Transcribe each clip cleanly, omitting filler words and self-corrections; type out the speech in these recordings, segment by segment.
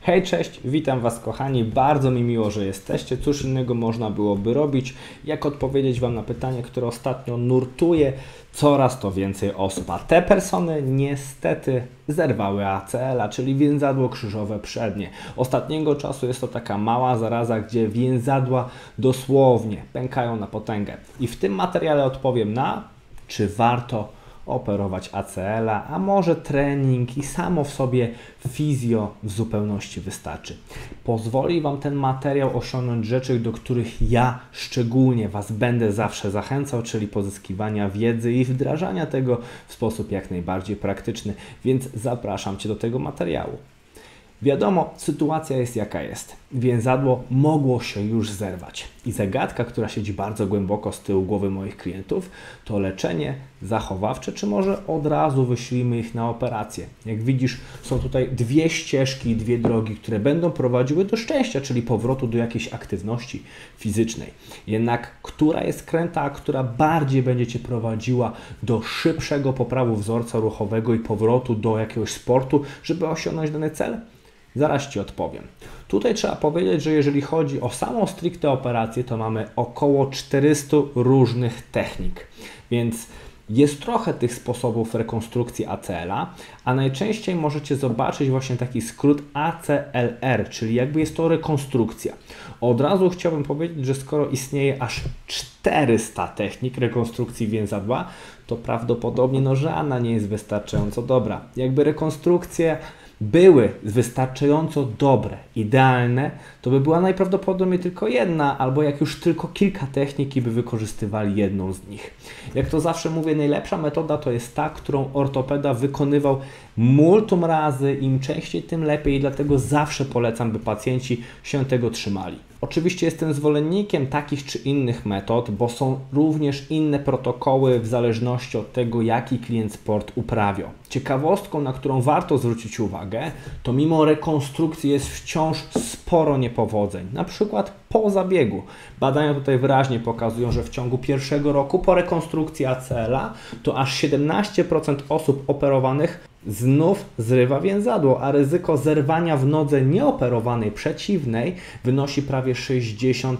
Hej, cześć, witam Was kochani, bardzo mi miło, że jesteście. Cóż innego można byłoby robić, jak odpowiedzieć Wam na pytanie, które ostatnio nurtuje coraz to więcej osób. A te persony niestety zerwały ACL-a, czyli więzadło krzyżowe przednie. Ostatniego czasu jest to taka mała zaraza, gdzie więzadła dosłownie pękają na potęgę. I w tym materiale odpowiem czy warto operować ACL-a, a może trening i samo w sobie fizjo w zupełności wystarczy. Pozwoli Wam ten materiał osiągnąć rzeczy, do których ja szczególnie Was będę zawsze zachęcał, czyli pozyskiwania wiedzy i wdrażania tego w sposób jak najbardziej praktyczny, więc zapraszam Cię do tego materiału. Wiadomo, sytuacja jest jaka jest. Więzadło mogło się już zerwać. I zagadka, która siedzi bardzo głęboko z tyłu głowy moich klientów, to leczenie zachowawcze, czy może od razu wyślimy ich na operację. Jak widzisz, są tutaj dwie ścieżki, dwie drogi, które będą prowadziły do szczęścia, czyli powrotu do jakiejś aktywności fizycznej. Jednak która jest kręta, a która bardziej będzie Cię prowadziła do szybszego poprawu wzorca ruchowego i powrotu do jakiegoś sportu, żeby osiągnąć dany cel? Zaraz Ci odpowiem. Tutaj trzeba powiedzieć, że jeżeli chodzi o samą stricte operację, to mamy około 400 różnych technik, więc jest trochę tych sposobów rekonstrukcji ACL-a, a najczęściej możecie zobaczyć właśnie taki skrót ACLR, czyli jakby jest to rekonstrukcja. Od razu chciałbym powiedzieć, że skoro istnieje aż 400 technik rekonstrukcji więzadła, to prawdopodobnie żadna nie jest wystarczająco dobra. Jakby rekonstrukcje były wystarczająco dobre, idealne, to by była najprawdopodobniej tylko jedna, albo jak już tylko kilka technik i by wykorzystywali jedną z nich. Jak to zawsze mówię, najlepsza metoda to jest ta, którą ortopeda wykonywał multum razy, im częściej tym lepiej i dlatego zawsze polecam, by pacjenci się tego trzymali. Oczywiście jestem zwolennikiem takich czy innych metod, bo są również inne protokoły w zależności od tego, jaki klient sport uprawia. Ciekawostką, na którą warto zwrócić uwagę, to mimo rekonstrukcji jest wciąż sporo niepowodzeń, na przykład po zabiegu. Badania tutaj wyraźnie pokazują, że w ciągu pierwszego roku po rekonstrukcji ACL-a to aż 17% osób operowanych znów zrywa więzadło, a ryzyko zerwania w nodze nieoperowanej przeciwnej wynosi prawie 63%.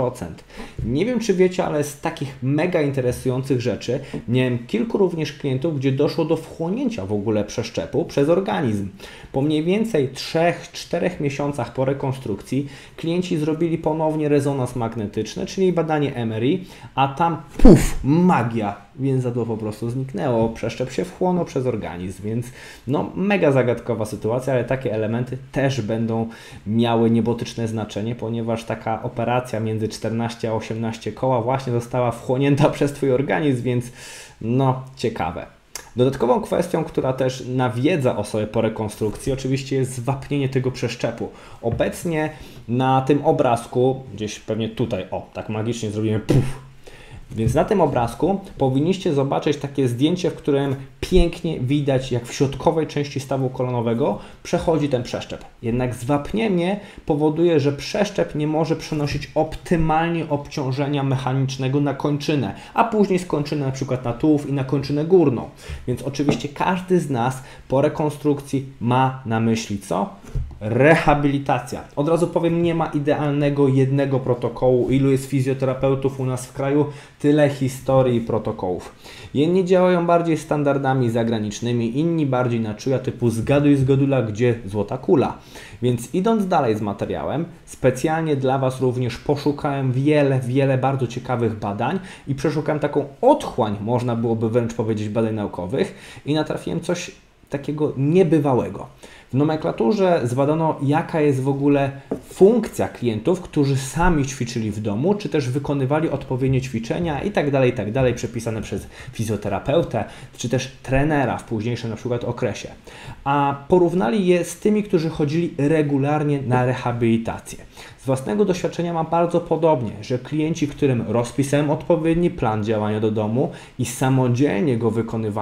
Nie wiem, czy wiecie, ale z takich mega interesujących rzeczy miałem kilku również klientów, gdzie doszło do wchłonięcia w ogóle przeszczepu przez organizm. Po mniej więcej 3-4 miesiącach po rekonstrukcji klienci zrobili ponownie rezonans magnetyczny, czyli badanie MRI, a tam magia! Więzadło po prostu zniknęło, przeszczep się wchłonął przez organizm, więc mega zagadkowa sytuacja, ale takie elementy też będą miały niebotyczne znaczenie, ponieważ taka operacja między 14 a 18 koła właśnie została wchłonięta przez Twój organizm, więc ciekawe. Dodatkową kwestią, która też nawiedza osobę po rekonstrukcji, oczywiście jest zwapnienie tego przeszczepu. Obecnie na tym obrazku, gdzieś pewnie tutaj, tak magicznie zrobimy Więc na tym obrazku powinniście zobaczyć takie zdjęcie, w którym pięknie widać, jak w środkowej części stawu kolanowego przechodzi ten przeszczep. Jednak zwapnienie powoduje, że przeszczep nie może przenosić optymalnie obciążenia mechanicznego na kończynę, a później z kończyny na przykład na tułów i na kończynę górną. Więc oczywiście każdy z nas po rekonstrukcji ma na myśli co? Rehabilitacja. Od razu powiem, nie ma idealnego jednego protokołu. Ilu jest fizjoterapeutów u nas w kraju? Tyle historii i protokołów. Jedni działają bardziej standardami zagranicznymi, inni bardziej na czuja typu zgaduj z godula, gdzie złota kula. Więc idąc dalej z materiałem, specjalnie dla Was również poszukałem wiele bardzo ciekawych badań i przeszukałem taką otchłań, można byłoby wręcz powiedzieć, badań naukowych i natrafiłem coś takiego niebywałego. W nomenklaturze zbadano, jaka jest w ogóle funkcja klientów, którzy sami ćwiczyli w domu, czy też wykonywali odpowiednie ćwiczenia itd., przepisane przez fizjoterapeutę, czy też trenera w późniejszym na przykład okresie. A porównali je z tymi, którzy chodzili regularnie na rehabilitację. Z własnego doświadczenia mam bardzo podobnie, że klienci, którym rozpisałem odpowiedni plan działania do domu i samodzielnie go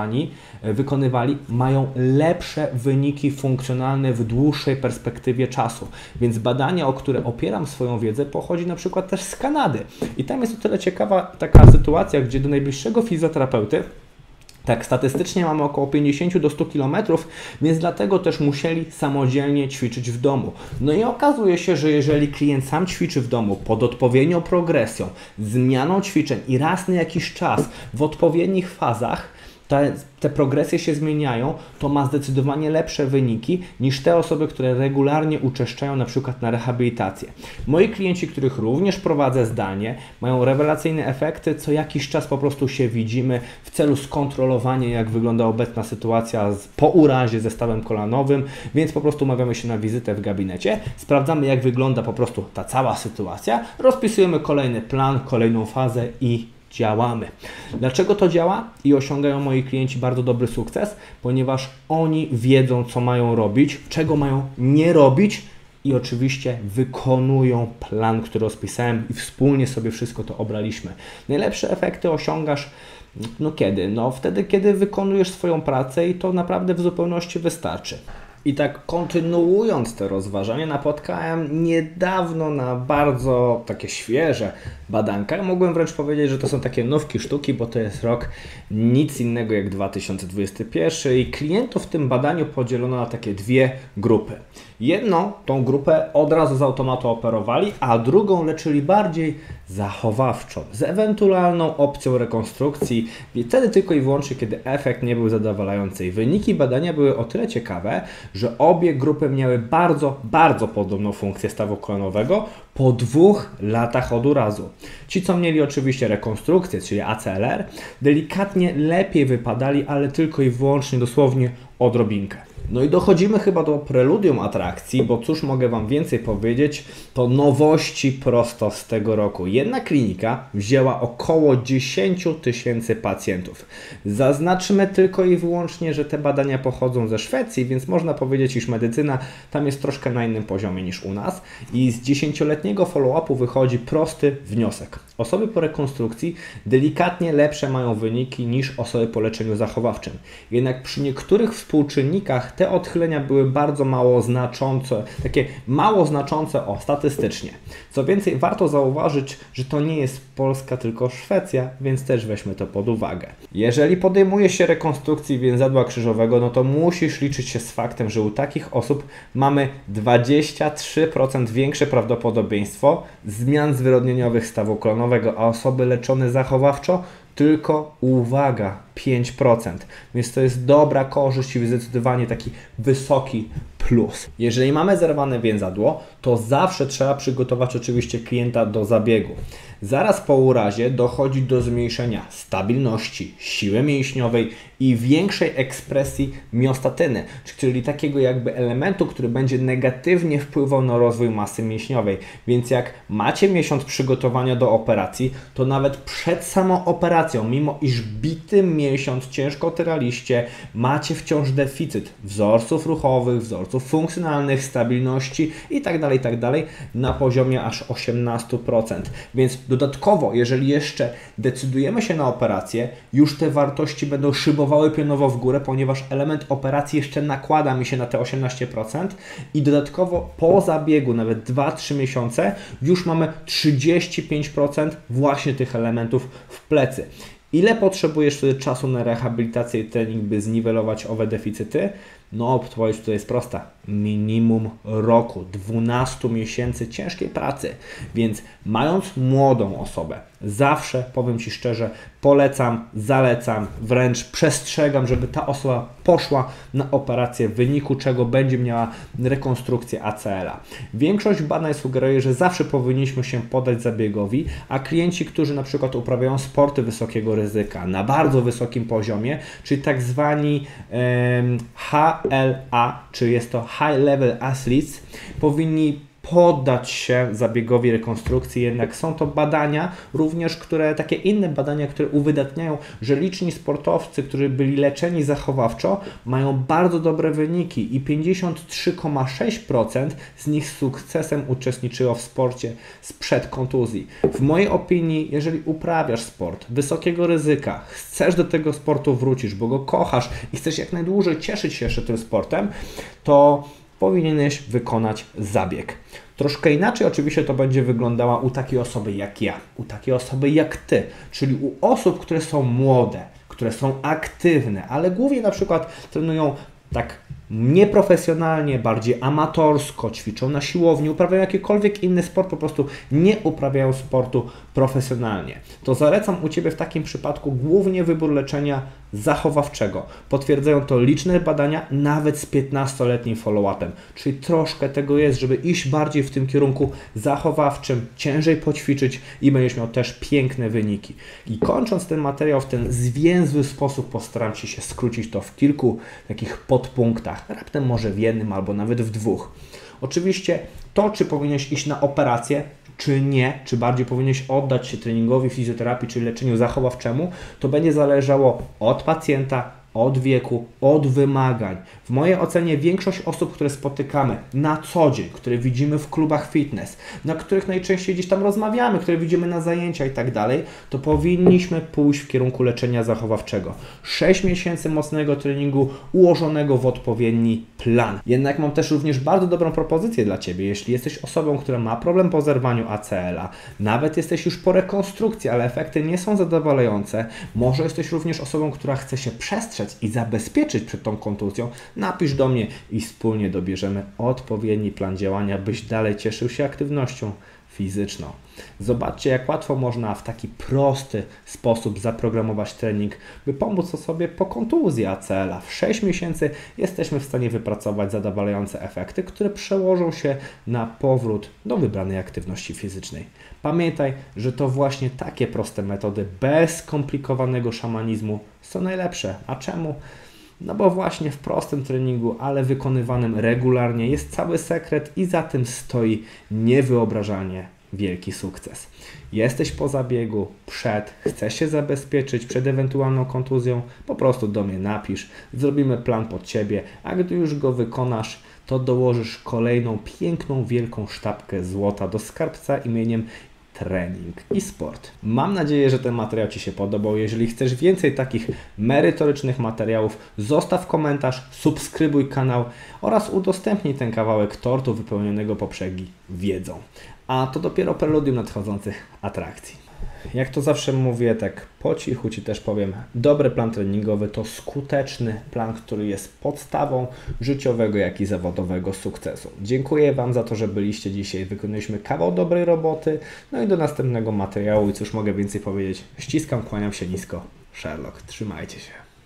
wykonywali, mają lepsze wyniki funkcjonalne w dłuższej perspektywie czasu. Więc badania, o które opieram swoją wiedzę, pochodzi na przykład też z Kanady. I tam jest o tyle ciekawa taka sytuacja, gdzie do najbliższego fizjoterapeuty Tak, statystycznie mamy około 50 do 100 km, więc dlatego też musieli samodzielnie ćwiczyć w domu. No i okazuje się, że jeżeli klient sam ćwiczy w domu pod odpowiednią progresją, zmianą ćwiczeń i raz na jakiś czas w odpowiednich fazach, te progresje się zmieniają, to ma zdecydowanie lepsze wyniki niż te osoby, które regularnie uczęszczają na przykład na rehabilitację. Moi klienci, których również prowadzę zdalnie, mają rewelacyjne efekty, co jakiś czas po prostu się widzimy w celu skontrolowania, jak wygląda obecna sytuacja po urazie ze stawem kolanowym, więc po prostu umawiamy się na wizytę w gabinecie, sprawdzamy, jak wygląda po prostu ta cała sytuacja, rozpisujemy kolejny plan, kolejną fazę i działamy. Dlaczego to działa i osiągają moi klienci bardzo dobry sukces? Ponieważ oni wiedzą, co mają robić, czego mają nie robić i oczywiście wykonują plan, który rozpisałem i wspólnie sobie wszystko to obraliśmy. Najlepsze efekty osiągasz kiedy? Wtedy, kiedy wykonujesz swoją pracę i to naprawdę w zupełności wystarczy. I tak kontynuując te rozważania, napotkałem niedawno na bardzo takie świeże badanka. Mogłem wręcz powiedzieć, że to są takie nówki sztuki, bo to jest rok nic innego jak 2021 i klientów w tym badaniu podzielono na takie dwie grupy. Jedną, tą grupę od razu z automatu operowali, a drugą leczyli bardziej zachowawczo, z ewentualną opcją rekonstrukcji, wtedy tylko i wyłącznie, kiedy efekt nie był zadowalający. I wyniki badania były o tyle ciekawe, że obie grupy miały bardzo, bardzo podobną funkcję stawu kolanowego po 2 latach od urazu. Ci, co mieli oczywiście rekonstrukcję, czyli ACLR, delikatnie lepiej wypadali, ale tylko i wyłącznie dosłownie odrobinkę. No i dochodzimy chyba do preludium atrakcji, bo cóż mogę Wam więcej powiedzieć, to nowości prosto z tego roku. Jedna klinika wzięła około 10 000 pacjentów. Zaznaczmy tylko i wyłącznie, że te badania pochodzą ze Szwecji, więc można powiedzieć, iż medycyna tam jest troszkę na innym poziomie niż u nas. I z 10-letniego follow-upu wychodzi prosty wniosek. Osoby po rekonstrukcji delikatnie lepsze mają wyniki niż osoby po leczeniu zachowawczym. Jednak przy niektórych współczynnikach te odchylenia były bardzo mało znaczące, statystycznie. Co więcej, warto zauważyć, że to nie jest Polska, tylko Szwecja, więc też weźmy to pod uwagę. Jeżeli podejmuje się rekonstrukcji więzadła krzyżowego, no to musisz liczyć się z faktem, że u takich osób mamy 23% większe prawdopodobieństwo zmian zwyrodnieniowych stawu kolanowego, a osoby leczone zachowawczo tylko, uwaga, 5%. Więc to jest dobra korzyść i zdecydowanie taki wysoki plus. Jeżeli mamy zerwane więzadło, to zawsze trzeba przygotować oczywiście klienta do zabiegu. Zaraz po urazie dochodzi do zmniejszenia stabilności, siły mięśniowej i większej ekspresji miostatyny, czyli takiego jakby elementu, który będzie negatywnie wpływał na rozwój masy mięśniowej. Więc jak macie miesiąc przygotowania do operacji, to nawet przed samą operacją, mimo iż bity miesiąc ciężko tyraliście, macie wciąż deficyt wzorców ruchowych, wzorców funkcjonalnych, stabilności itd. na poziomie aż 18%. Więc dodatkowo, jeżeli jeszcze decydujemy się na operację, już te wartości będą szybowały pionowo w górę, ponieważ element operacji jeszcze nakłada mi się na te 18% i dodatkowo po zabiegu, nawet 2-3 miesiące, już mamy 35% właśnie tych elementów w plecy. Ile potrzebujesz wtedy czasu na rehabilitację i trening, by zniwelować owe deficyty? No, odpowiedź tutaj jest prosta. Minimum roku, 12 miesięcy ciężkiej pracy. Więc mając młodą osobę, zawsze, powiem Ci szczerze, polecam, zalecam, wręcz przestrzegam, żeby ta osoba poszła na operację, w wyniku czego będzie miała rekonstrukcję ACL-a. Większość badań sugeruje, że zawsze powinniśmy się podać zabiegowi, a klienci, którzy na przykład uprawiają sporty wysokiego ryzyka na bardzo wysokim poziomie, czyli tak zwani HLA, czy jest to High Level Athletes, powinni poddać się zabiegowi rekonstrukcji, jednak są to badania również, takie inne badania, które uwydatniają, że liczni sportowcy, którzy byli leczeni zachowawczo, mają bardzo dobre wyniki i 53,6% z nich z sukcesem uczestniczyło w sporcie sprzed kontuzji. W mojej opinii, jeżeli uprawiasz sport wysokiego ryzyka, chcesz do tego sportu wrócić, bo go kochasz i chcesz jak najdłużej cieszyć się jeszcze tym sportem, to powinieneś wykonać zabieg. Troszkę inaczej oczywiście to będzie wyglądało u takiej osoby jak ja, u takiej osoby jak Ty, czyli u osób, które są młode, które są aktywne, ale głównie na przykład trenują tak nieprofesjonalnie, bardziej amatorsko, ćwiczą na siłowni, uprawiają jakikolwiek inny sport, po prostu nie uprawiają sportu profesjonalnie. To zalecam u Ciebie w takim przypadku głównie wybór leczenia zachowawczego. Potwierdzają to liczne badania, nawet z 15-letnim follow-upem. Czyli troszkę tego jest, żeby iść bardziej w tym kierunku zachowawczym, ciężej poćwiczyć i będziesz miał też piękne wyniki. I kończąc ten materiał w ten zwięzły sposób, postaram Ci się skrócić to w kilku takich podpunktach, raptem może w jednym albo nawet w dwóch. Oczywiście to, czy powinieneś iść na operację, czy nie, czy bardziej powinieneś oddać się treningowi, fizjoterapii, czy leczeniu zachowawczemu, to będzie zależało od pacjenta, od wieku, od wymagań. W mojej ocenie większość osób, które spotykamy na co dzień, które widzimy w klubach fitness, na których najczęściej gdzieś tam rozmawiamy, które widzimy na zajęcia i tak dalej, to powinniśmy pójść w kierunku leczenia zachowawczego. 6 miesięcy mocnego treningu ułożonego w odpowiedni plan. Jednak mam też również bardzo dobrą propozycję dla Ciebie. Jeśli jesteś osobą, która ma problem po zerwaniu ACL-a, nawet jesteś już po rekonstrukcji, ale efekty nie są zadowalające, może jesteś również osobą, która chce się przestrzec i zabezpieczyć przed tą kontuzją, napisz do mnie i wspólnie dobierzemy odpowiedni plan działania, byś dalej cieszył się aktywnością fizyczną. Zobaczcie, jak łatwo można w taki prosty sposób zaprogramować trening, by pomóc osobie po kontuzji ACL-a. W 6 miesięcy jesteśmy w stanie wypracować zadowalające efekty, które przełożą się na powrót do wybranej aktywności fizycznej. Pamiętaj, że to właśnie takie proste metody bez skomplikowanego szamanizmu są najlepsze. A czemu? No bo właśnie w prostym treningu, ale wykonywanym regularnie jest cały sekret i za tym stoi niewyobrażalnie wielki sukces. Jesteś po zabiegu, chcesz się zabezpieczyć przed ewentualną kontuzją, po prostu do mnie napisz, zrobimy plan pod Ciebie, a gdy już go wykonasz, to dołożysz kolejną piękną, wielką sztabkę złota do skarbca imieniem trening i sport. Mam nadzieję, że ten materiał Ci się podobał. Jeżeli chcesz więcej takich merytorycznych materiałów, zostaw komentarz, subskrybuj kanał oraz udostępnij ten kawałek tortu wypełnionego poprzegi wiedzą. A to dopiero preludium nadchodzących atrakcji. Jak to zawsze mówię, tak po cichu Ci też powiem, dobry plan treningowy to skuteczny plan, który jest podstawą życiowego, jak i zawodowego sukcesu. Dziękuję Wam za to, że byliście dzisiaj. Wykonaliśmy kawał dobrej roboty. No i do następnego materiału. I cóż mogę więcej powiedzieć? Ściskam, kłaniam się nisko. Sherlock. Trzymajcie się.